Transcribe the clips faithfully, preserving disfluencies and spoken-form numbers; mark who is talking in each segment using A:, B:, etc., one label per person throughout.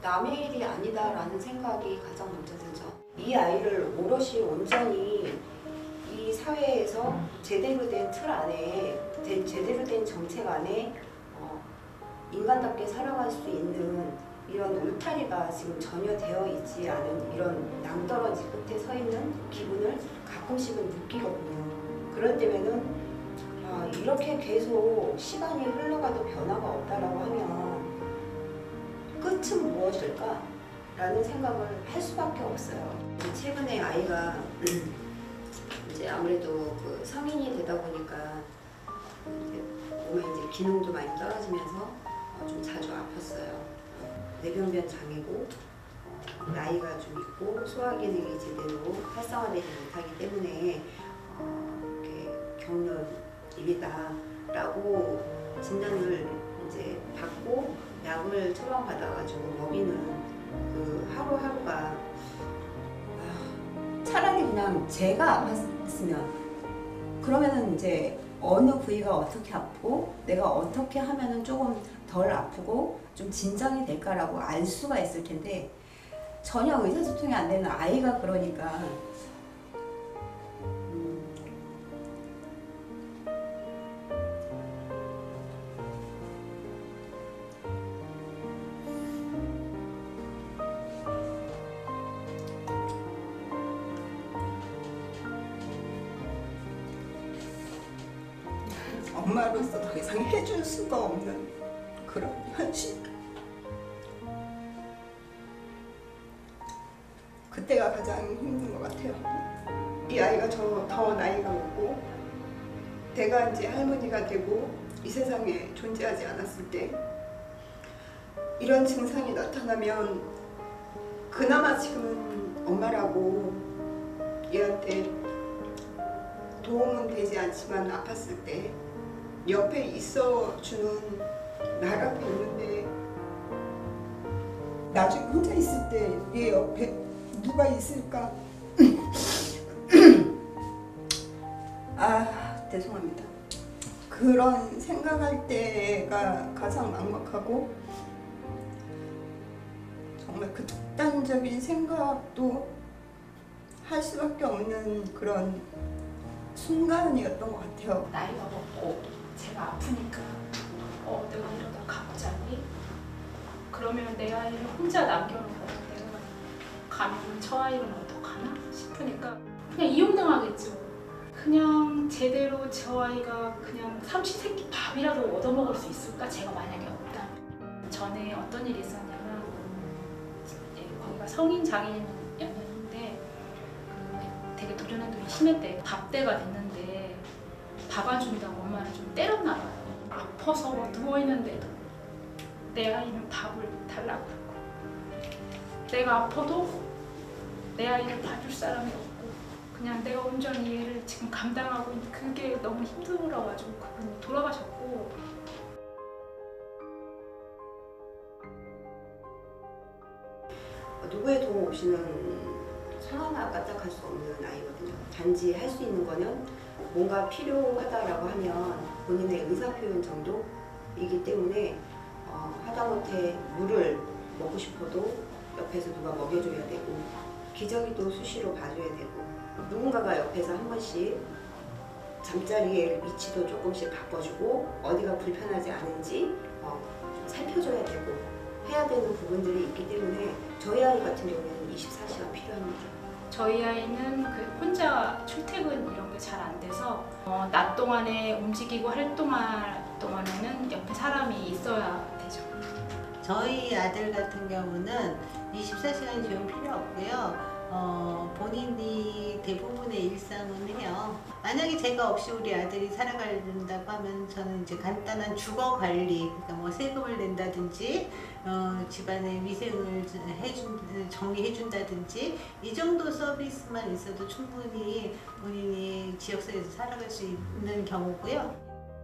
A: 남의 일이 아니다라는 생각이 가장 먼저 들죠. 이 아이를 오롯이 온전히 이 사회에서 제대로 된 틀 안에, 제대로 된 정책 안에 어, 인간답게 살아갈 수 있는 이런 울타리가 지금 전혀 되어 있지 않은 이런 낭떠러지 끝에 서 있는 기분을 가끔씩은 느끼거든요. 그럴 때면은 아, 이렇게 계속 시간이 흘러가도 변화가 없다라고 하면 끝은 무엇일까? 라는 생각을 할 수밖에 없어요. 최근에 아이가 이제 아무래도 그 성인이 되다 보니까 이제 몸에 이제 기능도 많이 떨어지면서 좀 자주 아팠어요. 뇌병변 장애고 나이가 좀 있고 소화 기능이 제대로 활성화되지 못하기 때문에 어, 이렇게 겪는 일이다라고 진단을 이제 받고 약을 처방받아가지고 먹이는 그 하루하루가 아, 차라리 그냥 제가 아팠으면 그러면은 이제 어느 부위가 어떻게 아프고 내가 어떻게 하면은 조금 덜 아프고 좀 진정이 될까라고 알 수가 있을 텐데 전혀 의사소통이 안 되는 아이가 그러니까
B: 엄마로서 더 이상 해줄 수가 없는 그런 현실. 그때가 가장 힘든 것 같아요. 이 아이가 저 더 나이가 먹고 내가 이제 할머니가 되고 이 세상에 존재하지 않았을 때 이런 증상이 나타나면 그나마 지금은 엄마라고 얘한테 도움은 되지 않지만 아팠을 때 옆에 있어주는 나라도 있는데 나중에 혼자 있을 때 얘 옆에 누가 있을까? 아, 죄송합니다. 그런 생각할 때가 가장 막막하고 정말 그 극단적인 생각도 할 수밖에 없는 그런 순간이었던 것 같아요.
C: 나이가 먹고 제가 아프니까 어 내가 이러다 가보자니? 그러면 내 아이를 혼자 남겨놓고 내가 가면 저 아이는 어떡하나 싶으니까 그냥 이용당하겠죠. 그냥 제대로 저 아이가 그냥 삼시세끼 밥이라도 얻어먹을 수 있을까? 제가 만약에 없다면. 전에 어떤 일이 있었냐면 거기가 성인 장애인이었는데 그 되게 돌연변동이 심했대. 밥때가 됐는데 밥 안 준다고 엄마를 좀 때렸나 봐요. 아파서 누워있는데도 내 아이는 밥을 달라고 그러고 내가 아파도 내 아이를 봐줄 사람이 없고 그냥 내가 온전히 얘를 지금 감당하고 있는 그게 너무 힘들어가지고 그분이 돌아가셨고
A: 누구의 도움 없이는 손 하나 까딱할 수 없는 아이거든요. 단지 할 수 있는 거는 뭔가 필요하다라고 하면 본인의 의사표현 정도이기 때문에 어, 하다못해 물을 먹고 싶어도 옆에서 누가 먹여줘야 되고 기저귀도 수시로 봐줘야 되고 누군가가 옆에서 한 번씩 잠자리의 위치도 조금씩 바꿔주고 어디가 불편하지 않은지 어, 좀 살펴줘야 되고 해야 되는 부분들이 있기 때문에 저희 아이 같은 경우에는 이십사 시간 필요합니다.
C: 저희 아이는 그 혼자 출퇴근 이런 게 잘 안 돼서 어, 낮 동안에 움직이고 활동할 동안에는 옆에 사람이 있어야 되죠.
D: 저희 아들 같은 경우는 이십사 시간 지원 필요 없고요. 어, 본인이 대부분의 일상은 해요. 만약에 제가 없이 우리 아들이 살아간다고 하면 저는 이제 간단한 주거 관리, 그러니까 뭐 세금을 낸다든지 어, 집안의 위생을 해준, 정리해준다든지 이 정도 서비스만 있어도 충분히 본인이 지역사회에서 살아갈 수 있는 경우고요.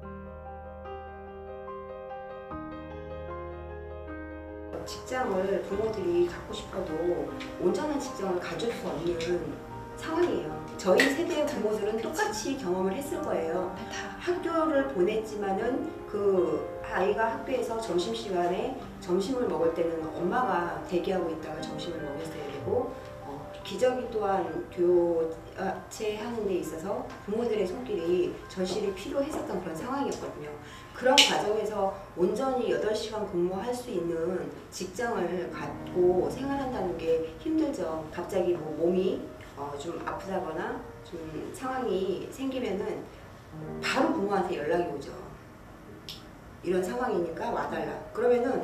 A: 직장을 부모들이 갖고 싶어도 온전한 직장을 가질 수 없는 상황이에요. 저희 세대의 부모들은 똑같이 경험을 했을 거예요. 학교를 보냈지만은 그 아이가 학교에서 점심시간에 점심을 먹을 때는 엄마가 대기하고 있다가 점심을 먹였어야 되고 어, 기저귀 또한 교체하는 데 있어서 부모들의 손길이 절실히 필요했었던 그런 상황이었거든요. 그런 과정에서 온전히 여덟 시간 근무할 수 있는 직장을 갖고 생활한다는 게 힘들죠. 갑자기 뭐 몸이 어, 좀 아프다거나 좀 상황이 생기면은 바로 부모한테 연락이 오죠. 이런 상황이니까 와달라. 그러면은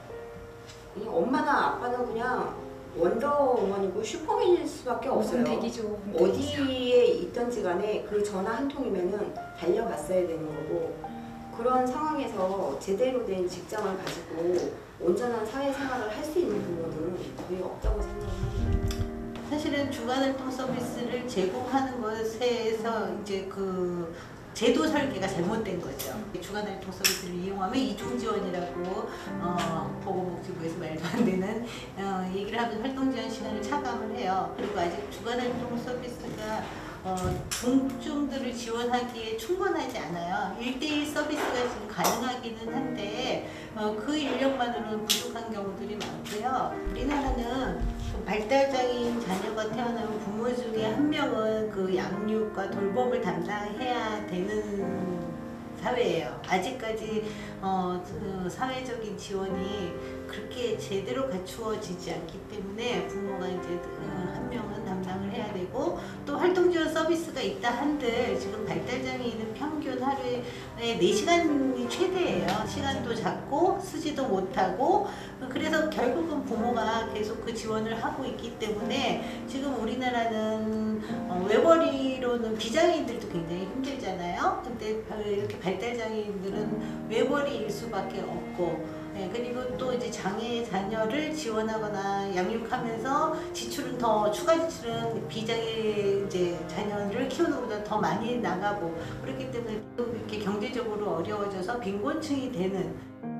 A: 그냥 엄마나 아빠는 그냥 원더우먼이고 슈퍼맨일 수밖에 없어요.
C: 대기죠.
A: 어디에 있던지 간에 그 전화 한 통이면은 달려갔어야 되는 거고, 그런 상황에서 제대로 된 직장을 가지고 온전한 사회생활을 할 수 있는 부모는 거의 없다고 생각합니다.
D: 사실은 주간활동 서비스를 제공하는 것에서 이제 그 제도 설계가 잘못된 거죠. 주간활동 서비스를 이용하면 이중지원이라고 어, 보건복지부에서 말도 안 되는 어, 얘기를 하면 활동지원 시간을 차감을 해요. 그리고 아직 주간활동 서비스가 어, 중증들을 지원하기에 충분하지 않아요. 일대일 서비스가 지금 가능하기는 한데 어, 그 인력만으로는 부족한 경우들이 많고요. 우리나라는 발달장애인 자녀가 태어나면 부모 중에 한 명은 그 양육과 돌봄을 담당해야 되는 사회예요. 아직까지 어, 그 사회적인 지원이 그렇게 제대로 갖추어지지 않기 때문에 부모가 이제 한 명은 담당을 해야 되고, 또 활동지원 서비스가 있다 한들 지금 발달장애인은 평균 하루에 네 시간이 최대예요. 시간도 작고 쓰지도 못하고, 그래서 결국은 부모가 계속 그 지원을 하고 있기 때문에 지금 우리나라는 어, 외벌이로는 비장애인들도 굉장히 힘들잖아요. 근데 이렇게 발달장애인들은 외벌이일 수밖에 없고, 네, 그리고 또 이제 장애 자녀를 지원하거나 양육하면서 지출은 더 추가 지출은 비장애 이제 자녀를 키우는 것보다 더 많이 나가고, 그렇기 때문에 또 이렇게 경제적으로 어려워져서 빈곤층이 되는.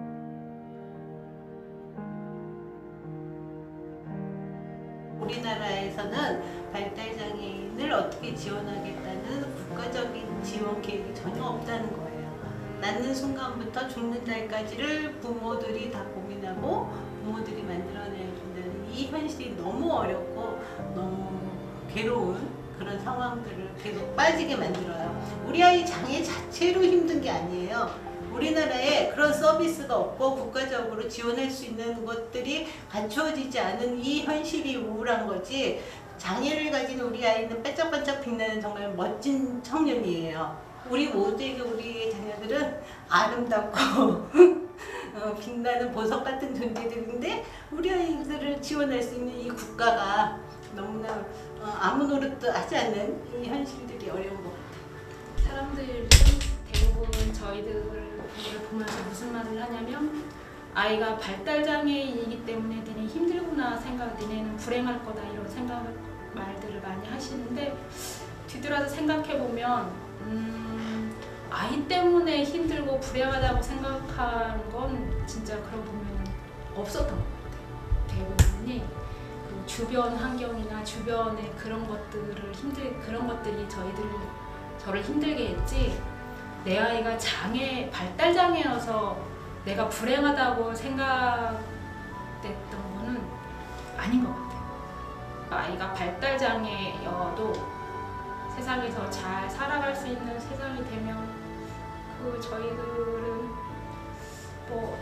D: 우리나라에서는 발달장애인을 어떻게 지원하겠다는 국가적인 지원 계획이 전혀 없다는 거예요. 낳는 순간부터 죽는 날까지를 부모들이 다 고민하고 부모들이 만들어내야 된다는 이 현실이 너무 어렵고 너무 괴로운 그런 상황들을 계속 빠지게 만들어요. 우리 아이 장애 자체로 힘든 게 아니에요. 우리나라에 그런 서비스가 없고 국가적으로 지원할 수 있는 것들이 갖추어지지 않은 이 현실이 우울한 거지, 장애를 가진 우리 아이는 반짝반짝 빛나는 정말 멋진 청년이에요. 우리 모두에게 우리 자녀들은 아름답고 어, 빛나는 보석 같은 존재들인데 우리 아이들을 지원할 수 있는 이 국가가 너무나 어, 아무 노릇도 하지 않는 이 현실들이 어려운 것 같아요.
C: 사람들은 대부분 저희들을 보면서 무슨 말을 하냐면, 아이가 발달장애인이기 때문에 니네 힘들구나 생각, 니네는 불행할 거다 이런 생각 말들을 많이 하시는데, 뒤돌아서 생각해보면 음, 아이 때문에 힘들고 불행하다고 생각하는 건 진짜 그러고 보면 없었던 것 같아요. 대부분이 그 주변 환경이나 주변의 그런 것들을 힘들 그런 것들이 저희들 저를 힘들게 했지, 내 아이가 장애 발달 장애여서 내가 불행하다고 생각됐던 거는 아닌 것 같아요. 아이가 발달 장애여도 세상에서 잘 살아갈 수 있는 세상이 되면 그 저희들은 뭐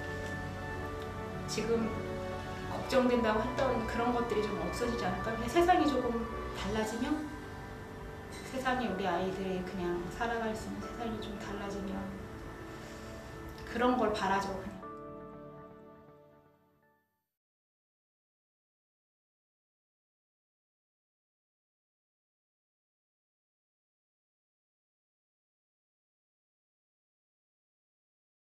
C: 지금 걱정된다고 했던 그런 것들이 좀 없어지지 않을까. 그냥 세상이 조금 달라지면, 세상이 우리 아이들이 그냥 살아갈 수 있는 세상이 좀 달라지면 그런 걸 바라죠.